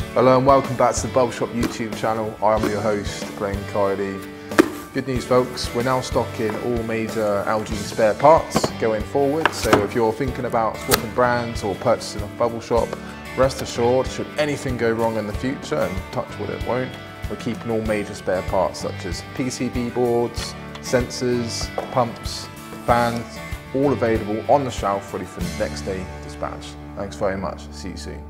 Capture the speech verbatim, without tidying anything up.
Hello and welcome back to the Bublshop YouTube channel. I'm your host, Glenn Kiley. Good news folks, we're now stocking all major L G spare parts going forward, so if you're thinking about swapping brands or purchasing off Bublshop, rest assured, should anything go wrong in the future, and touch wood it won't, we're keeping all major spare parts such as P C B boards, sensors, pumps, fans, all available on the shelf ready for the next day dispatch. Thanks very much, see you soon.